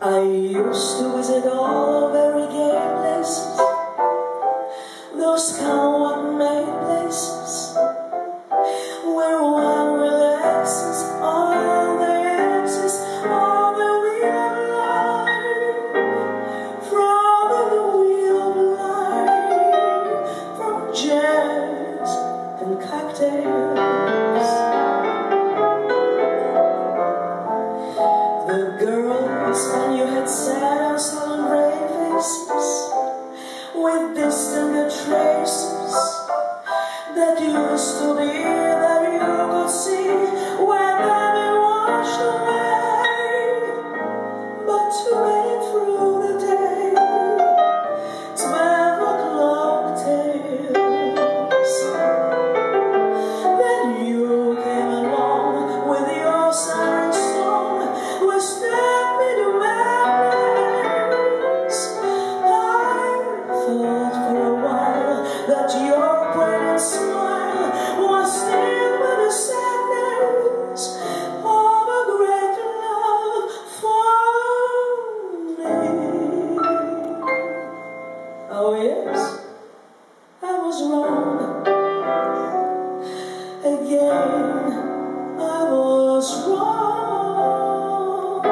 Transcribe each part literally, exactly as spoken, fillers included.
I used to visit all very gay places, those kind made places where one relaxes all the exes, all the wheel of life, from the wheel of life, from jazz and cocktails. The girls when you had sad and sullen brave faces with distant traces that used to be that you could see when they've been washed away. But to get through the day, twelve o'clock tales. Then you came along with your siren song, which stabbed me to madness. I thought for a while that your pretty smile was still with the sadness of a great love for me. Oh yes, I was wrong. Again, I was wrong.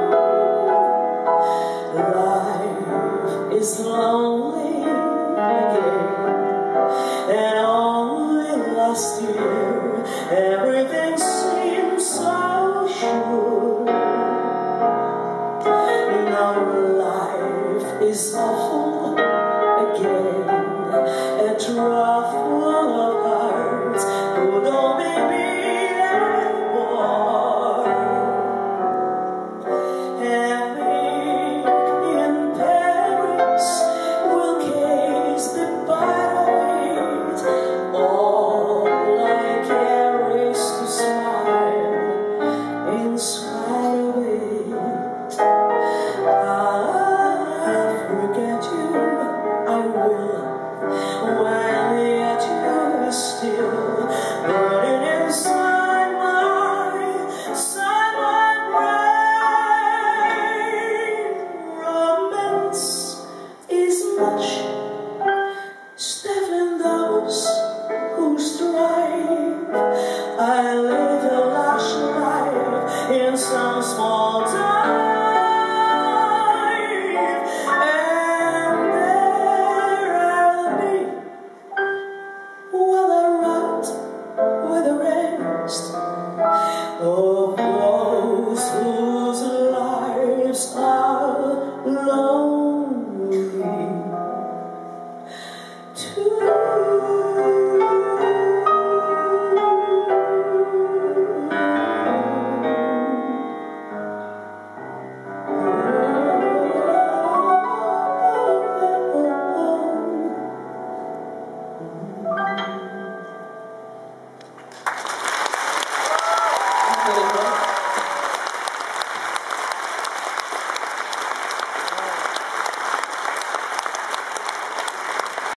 Life is lonely again, and only last year everything seemed so sure. Now life is awful again.